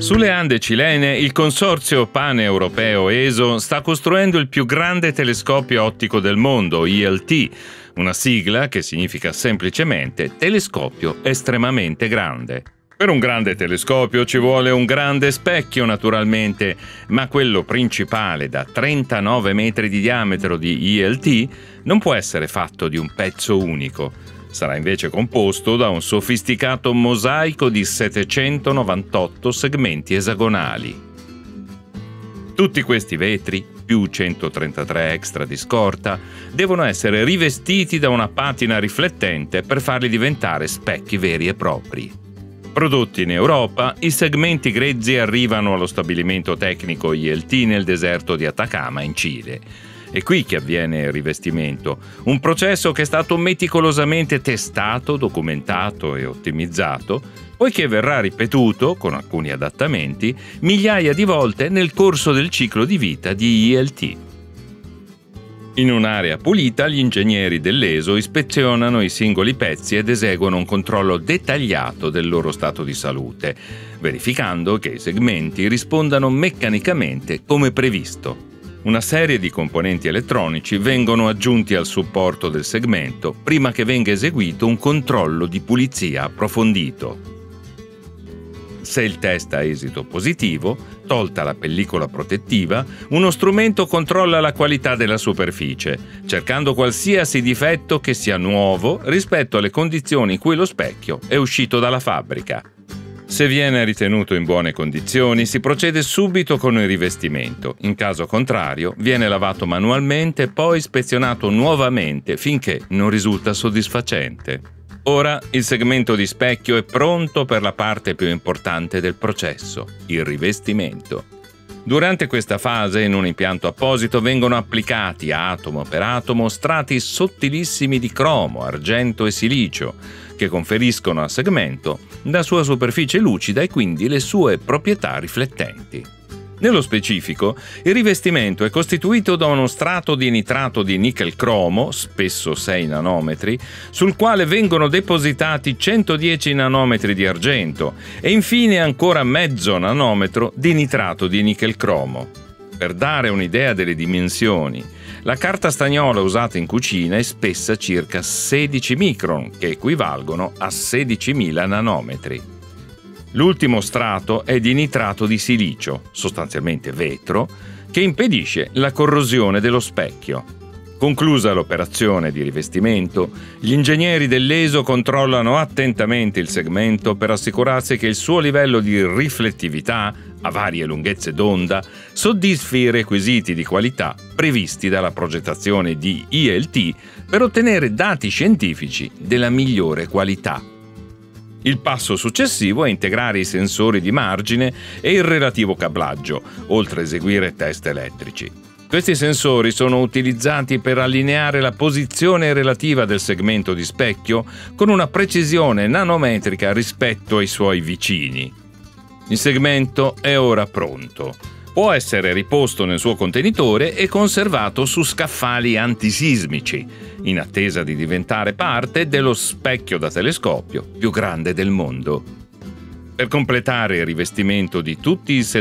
Sulle Ande cilene, il consorzio paneuropeo ESO sta costruendo il più grande telescopio ottico del mondo, ILT, una sigla che significa semplicemente telescopio estremamente grande. Per un grande telescopio ci vuole un grande specchio, naturalmente, ma quello principale, da 39 metri di diametro di ILT, non può essere fatto di un pezzo unico. Sarà invece composto da un sofisticato mosaico di 798 segmenti esagonali. Tutti questi vetri, più 133 extra di scorta, devono essere rivestiti da una patina riflettente per farli diventare specchi veri e propri. Prodotti in Europa, i segmenti grezzi arrivano allo stabilimento tecnico ILT nel deserto di Atacama, in Cile. È qui che avviene il rivestimento, un processo che è stato meticolosamente testato, documentato e ottimizzato, poiché verrà ripetuto, con alcuni adattamenti, migliaia di volte nel corso del ciclo di vita di ILT. In un'area pulita, gli ingegneri dell'ESO ispezionano i singoli pezzi ed eseguono un controllo dettagliato del loro stato di salute, verificando che i segmenti rispondano meccanicamente come previsto. Una serie di componenti elettronici vengono aggiunti al supporto del segmento prima che venga eseguito un controllo di pulizia approfondito. Se il test ha esito positivo, tolta la pellicola protettiva, uno strumento controlla la qualità della superficie, cercando qualsiasi difetto che sia nuovo rispetto alle condizioni in cui lo specchio è uscito dalla fabbrica. Se viene ritenuto in buone condizioni, si procede subito con il rivestimento. In caso contrario, viene lavato manualmente e poi ispezionato nuovamente finché non risulta soddisfacente. Ora il segmento di specchio è pronto per la parte più importante del processo, il rivestimento. Durante questa fase, in un impianto apposito, vengono applicati atomo per atomo strati sottilissimi di cromo, argento e silicio, che conferiscono al segmento la sua superficie lucida e quindi le sue proprietà riflettenti. Nello specifico, il rivestimento è costituito da uno strato di nitrato di nichel cromo, spesso 6 nanometri, sul quale vengono depositati 110 nanometri di argento e infine ancora mezzo nanometro di nitrato di nichel cromo. Per dare un'idea delle dimensioni, la carta stagnola usata in cucina è spessa circa 16 micron, che equivalgono a 16.000 nanometri. L'ultimo strato è di nitrato di silicio, sostanzialmente vetro, che impedisce la corrosione dello specchio. Conclusa l'operazione di rivestimento, gli ingegneri dell'ESO controllano attentamente il segmento per assicurarsi che il suo livello di riflettività, a varie lunghezze d'onda, soddisfi i requisiti di qualità previsti dalla progettazione di ILT per ottenere dati scientifici della migliore qualità. Il passo successivo è integrare i sensori di margine e il relativo cablaggio, oltre a eseguire test elettrici. Questi sensori sono utilizzati per allineare la posizione relativa del segmento di specchio con una precisione nanometrica rispetto ai suoi vicini. Il segmento è ora pronto. Può essere riposto nel suo contenitore e conservato su scaffali antisismici, in attesa di diventare parte dello specchio da telescopio più grande del mondo. Per completare il rivestimento di tutti i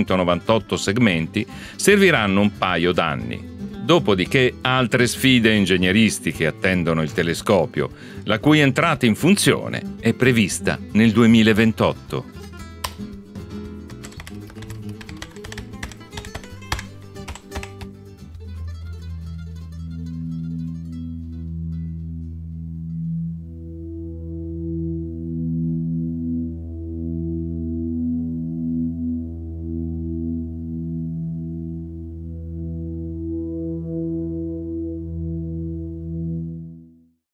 798 segmenti serviranno un paio d'anni. Dopodiché altre sfide ingegneristiche attendono il telescopio, la cui entrata in funzione è prevista nel 2028.